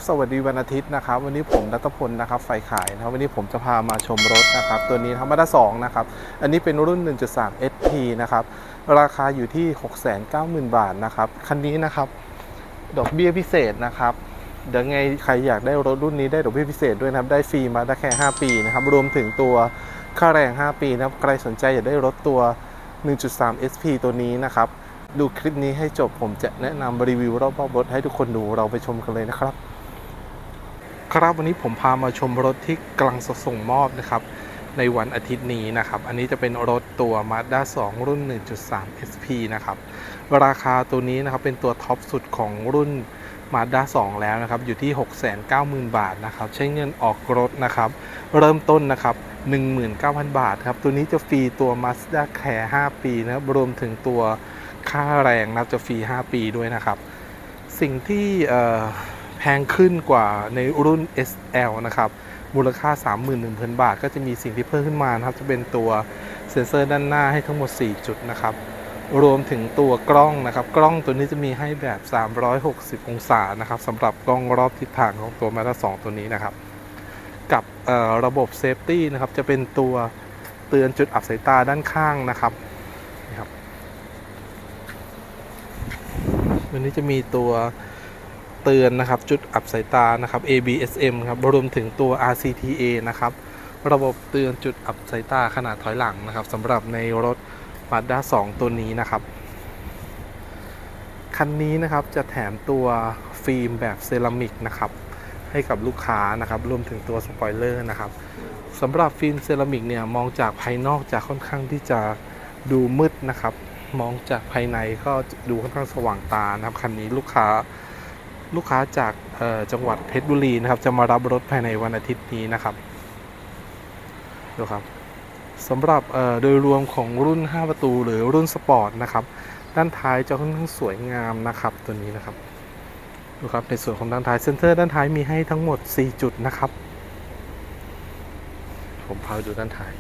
สวัสดีวันอาทิตย์นะครับวันนี้ผมรัตพลนะครับไฟขายนะครับวันนี้ผมจะพามาชมรถนะครับตัวนี้ธรรมดา2นะครับอันนี้เป็นรุ่น 1.3 SP นะครับราคาอยู่ที่ 690,000 บาทนะครับคันนี้นะครับดอกเบี้ยพิเศษนะครับเดี๋ยวไงใครอยากได้รถรุ่นนี้ได้ดอกเบี้ยพิเศษด้วยนะครับได้ฟรีมาได้แค่5 ปีนะครับรวมถึงตัวค่าแรง 5 ปีนะครับใครสนใจอยากได้รถตัว 1.3 SP ตัวนี้นะครับดูคลิปนี้ให้จบผมจะแนะนำรีวิวรอบๆรถให้ทุกคนดูเราไปชมกันเลยนะครับครับวันนี้ผมพามาชมรถที่กำลังส่งมอบนะครับในวันอาทิตย์นี้นะครับอันนี้จะเป็นรถตัว Mazda 2 รุ่น 1.3 SP นะครับราคาตัวนี้นะครับเป็นตัวท็อปสุดของรุ่น Mazda 2 แล้วนะครับอยู่ที่ 690,000 บาทนะครับใช้เงินออกรถนะครับเริ่มต้นนะครับ 19,000 บาทครับตัวนี้จะฟรีตัว Mazda Care 5 ปีนะครับรวมถึงตัวค่าแรงนะจะฟรี 5 ปีด้วยนะครับสิ่งที่แพงขึ้นกว่าในรุ่น SL นะครับมูลค่า 31,000 บาทก็จะมีสิ่งที่เพิ่มขึ้นมานะครับจะเป็นตัวเซ็นเซอร์ด้านหน้าให้ทั้งหมด4จุดนะครับรวมถึงตัวกล้องนะครับกล้องตัวนี้จะมีให้แบบ360องศานะครับสำหรับกล้องรอบทิศทางของตัว Mazda 2 ตัวนี้นะครับกับระบบเซฟตี้นะครับจะเป็นตัวเตือนจุดอับสายตาด้านข้างนะครับวันนี้จะมีตัวเตือนนะครับจุดอับสายตานะครับ ABSM ครับรวมถึงตัว RCTA นะครับระบบเตือนจุดอับสายตาขนาดถอยหลังนะครับสำหรับในรถ Mazda 2 ตัวนี้นะครับคันนี้นะครับจะแถมตัวฟิล์มแบบเซรามิกนะครับให้กับลูกค้านะครับรวมถึงตัวสปอยเลอร์นะครับสำหรับฟิล์มเซรามิกเนี่ยมองจากภายนอกจะค่อนข้างที่จะดูมืดนะครับมองจากภายในก็ดูค่อนข้างสว่างตานะครับคันนี้ลูกค้าจากจังหวัดเพชรบุรีนะครับจะมารับรถภายในวันอาทิตย์นี้นะครับดูครับสำหรับโดยรวมของรุ่น5 ประตูหรือรุ่นสปอร์ตนะครับด้านท้ายจะค่อนข้างสวยงามนะครับตัวนี้นะครับดูครับในส่วนของด้านท้ายเซ็นเตอร์ด้านท้ายมีให้ทั้งหมด4จุดนะครับผมพาไปดูด้านท้าย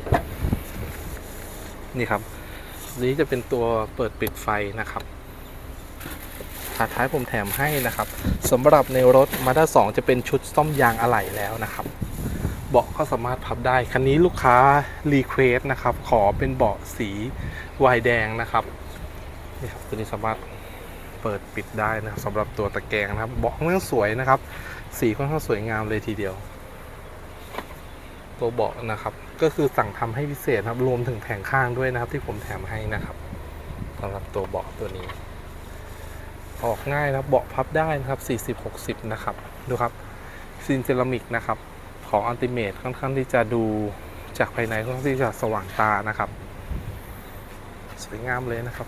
นี่ครับนี้จะเป็นตัวเปิดปิดไฟนะครับขาท้ายผมแถมให้นะครับสำหรับในรถ Mazda 2 จะเป็นชุดซ่อมยางอะไหล่แล้วนะครับเบาะก็สามารถพับได้คันนี้ลูกค้ารีเควสนะครับขอเป็นเบาะสีวายแดงนะครับนี่ครับตัวนี้สามารถเปิดปิดได้นะสำหรับตัวตะแกรงนะครับเบาะค่อนข้างสวยนะครับสีค่อนข้างสวยงามเลยทีเดียวตัวเบาะนะครับก็คือสั่งทำให้พิเศษครับรวมถึงแผงข้างด้วยนะครับที่ผมแถมให้นะครับสำหรับตัวเบาะตัวนี้ออกง่ายนะเบาะพับได้นะครับ40-60นะครับดูครับซินเซรามิกนะครับของอัลติเมทค่อนข้างที่จะดูจากภายในค่อนข้างที่จะสว่างตานะครับสวยงามเลยนะครับ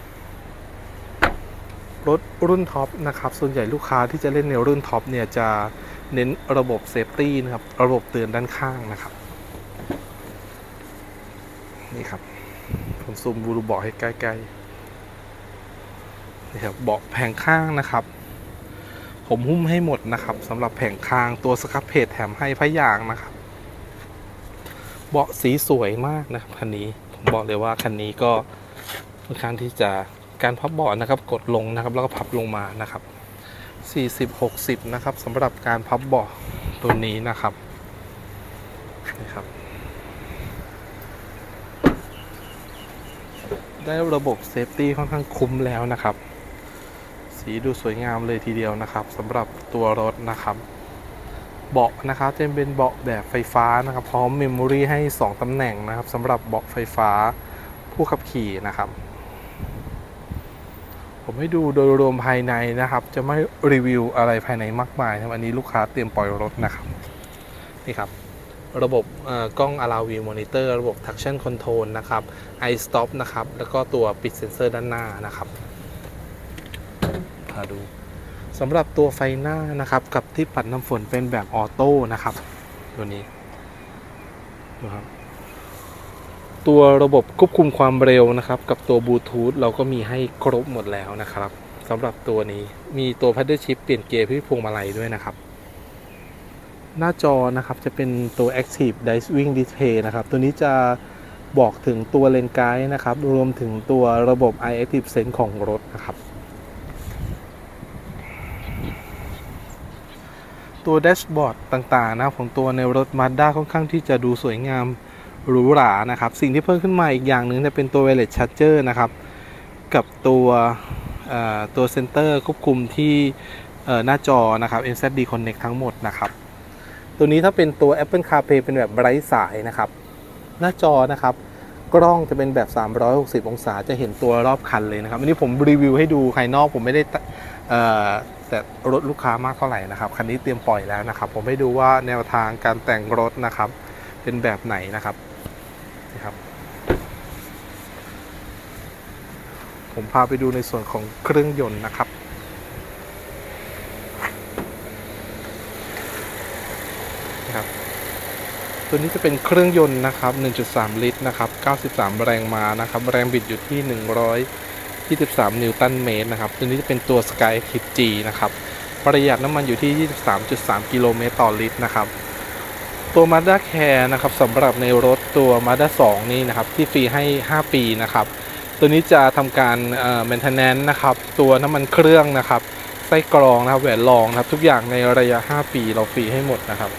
รถรุ่นท็อปนะครับส่วนใหญ่ลูกค้าที่จะเล่นในรุ่นท็อปเนี่ยจะเน้นระบบเซฟตี้นะครับระบบเตือนด้านข้างนะครับนี่ครับผมซูมดูเบาะให้ใกล้ๆนี่ครับเบาะแผงข้างนะครับผมหุ้มให้หมดนะครับสำหรับแผงข้างตัวสครับเพจแถมให้พะยางนะครับเบาะสีสวยมากนะครับคันนี้ผมบอกเลยว่าคันนี้ก็ค่อนข้างที่จะการพับเบาะนะครับกดลงนะครับแล้วก็พับลงมานะครับ40-60นะครับสำหรับการพับเบาะตัวนี้นะครับได้ระบบเซฟตี้ค่อนข้างคุ้มแล้วนะครับสีดูสวยงามเลยทีเดียวนะครับสำหรับตัวรถนะครับเบาะนะครับจะเป็นเบาะแบบไฟฟ้านะครับพร้อมเมมโมรี่ให้2ตำแหน่งนะครับสำหรับเบาะไฟฟ้าผู้ขับขี่นะครับผมให้ดูโดยรวมภายในนะครับจะไม่รีวิวอะไรภายในมากมายครับอันนี้ลูกค้าเตรียมปล่อยรถนะครับนี่ครับระบบกล้อง Allow View Monitor ระบบ Traction Control นะครับ Eye Stop นะครับแล้วก็ตัวปิดเซ็นเซอร์ด้านหน้านะครับพาดูสำหรับตัวไฟหน้านะครับกับที่ปัดน้ำฝนเป็นแบบออโต้นะครับตัวนี้นะครับตัวระบบควบคุมความเร็วนะครับกับตัวบลูทูธเราก็มีให้ครบหมดแล้วนะครับสำหรับตัวนี้มีตัว Paddle Shift เปลี่ยนเกียร์ที่พวงมาลัยด้วยนะครับหน้าจอนะครับจะเป็นตัว Active Driving Display นะครับตัวนี้จะบอกถึงตัวเลนไกด์นะครับรวมถึงตัวระบบ Eye Active Sense ของรถนะครับตัวแดชบอร์ดต่างๆนะของตัวในรถ Mazda ค่อนข้างที่จะดูสวยงามหรูหรานะครับสิ่งที่เพิ่มขึ้นมาอีกอย่างหนึ่งจะเป็นตัว Wireless Charger นะครับกับตัวเซนเตอร์ควบคุมที่หน้าจอนะครับ NZD Connect ทั้งหมดนะครับตัวนี้ถ้าเป็นตัว Apple CarPlay เป็นแบบไร้สายนะครับหน้าจอนะครับกล้องจะเป็นแบบ360องศาจะเห็นตัวรอบคันเลยนะครับอันนี้ผมรีวิวให้ดูภายนอกผมไม่ได้แต่รถลูกค้ามากเท่าไหร่นะครับคันนี้เตรียมปล่อยแล้วนะครับผมให้ดูว่าแนวทางการแต่งรถนะครับเป็นแบบไหนนะครับผมพาไปดูในส่วนของเครื่องยนต์นะครับตัวนี้จะเป็นเครื่องยนต์นะครับ 1.3 ลิตรนะครับ93แรงม้านะครับแรงบิดอยู่ที่123นิวตันเมตรนะครับตัวนี้จะเป็นตัว Skyactiv G นะครับประหยัดน้ำมันอยู่ที่ 23.3 กิโลเมตรต่อลิตรนะครับตัว Mazda Care นะครับสำหรับในรถตัว Mazda 2 นี่นะครับที่ฟรีให้5ปีนะครับตัวนี้จะทำการmaintenance นะครับตัวน้ำมันเครื่องนะครับไส้กรองนะครับแหวนรองนะครับทุกอย่างในระยะ5ปีเราฟรีให้หมดนะครับ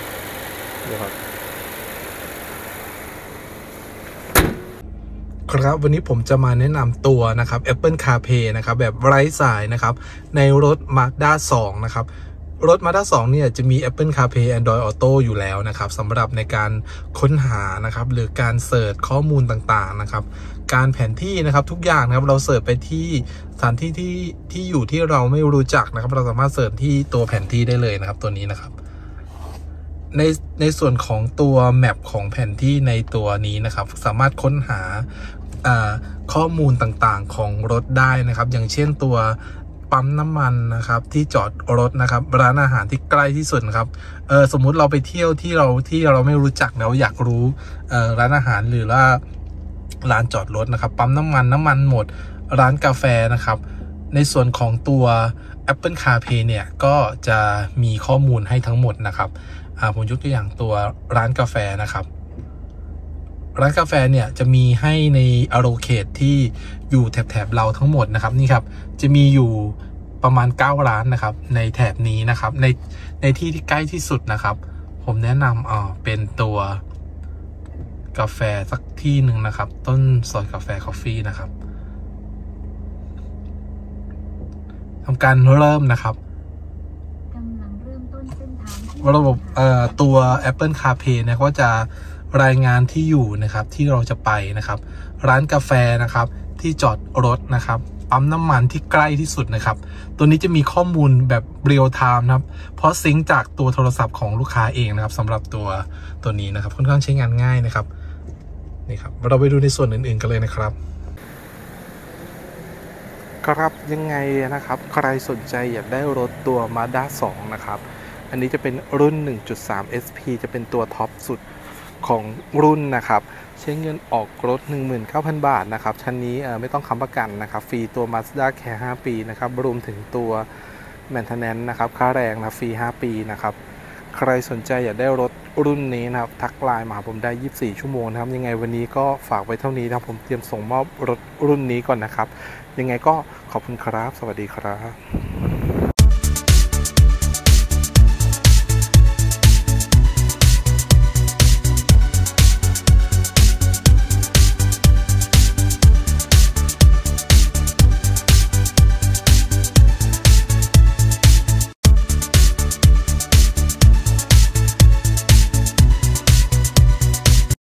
ครับวันนี้ผมจะมาแนะนำตัวนะครับ Apple CarPlay นะครับแบบไร้สายนะครับในรถ Mazda 2 นะครับรถ Mazda 2 เนี่ยจะมี Apple CarPlay Android Auto อยู่แล้วนะครับสำหรับในการค้นหานะครับหรือการเสิร์ชข้อมูลต่างๆนะครับการแผนที่นะครับทุกอย่างนะครับเราเสิร์ชไปที่สถานที่ที่อยู่ที่เราไม่รู้จักนะครับเราสามารถเสิร์ชที่ตัวแผนที่ได้เลยนะครับตัวนี้นะครับในส่วนของตัวแมปของแผนที่ในตัวนี้นะครับสามารถค้นหาข้อมูลต่างๆของรถได้นะครับอย่างเช่นตัวปั๊มน้ำมันนะครับที่จอดรถนะครับร้านอาหารที่ใกล้ที่สุดนะครับสมมุติเราไปเที่ยวที่เราไม่รู้จักแล้วอยากรู้ร้านอาหารหรือว่าร้านจอดรถนะครับปั๊มน้ำมันหมดร้านกาแฟนะครับในส่วนของตัว Apple CarPlay เนี่ยก็จะมีข้อมูลให้ทั้งหมดนะครับผมยกตัวอย่างตัวร้านกาแฟนะครับร้านกาแฟเนี่ยจะมีให้ในอโลเขตที่อยู่แถบเราทั้งหมดนะครับนี่ครับจะมีอยู่ประมาณ9ร้านนะครับในแถบนี้นะครับในที่ใกล้ที่สุดนะครับผมแนะนำเป็นตัวกาแฟสักที่หนึ่งนะครับต้นซอยกาแฟคอฟฟี่นะครับทำการเริ่มนะครับระบบตัว Apple CarPlay เนี่ยก็จะรายงานที่อยู่นะครับที่เราจะไปนะครับร้านกาแฟนะครับที่จอดรถนะครับปั๊มน้ำมันที่ใกล้ที่สุดนะครับตัวนี้จะมีข้อมูลแบบเรียลไทม์นะครับเพราะซิงค์จากตัวโทรศัพท์ของลูกค้าเองนะครับสำหรับตัวนี้นะครับค่อนข้างใช้งานง่ายนะครับนี่ครับเราไปดูในส่วนอื่นๆกันเลยนะครับครับยังไงนะครับใครสนใจอยากได้รถตัว Mazda 2 นะครับอันนี้จะเป็นรุ่น 1.3 SP จะเป็นตัวท็อปสุดของรุ่นนะครับใช้เงินออกรถ 19,000 บาทนะครับชั้นนี้ไม่ต้องค้ำประกันนะครับฟรีตัว Mazda Care 5 ปีนะครับรวมถึงตัว Maintenance นะครับค่าแรงนะฟรี5 ปีนะครับใครสนใจอยากได้รถรุ่นนี้นะครับทักไลน์มาผมได้24ชั่วโมงนะครับยังไงวันนี้ก็ฝากไว้เท่านี้นะครับผมเตรียมส่งมอบรถรุ่นนี้ก่อนนะครับยังไงก็ขอบคุณครับสวัสดีครับ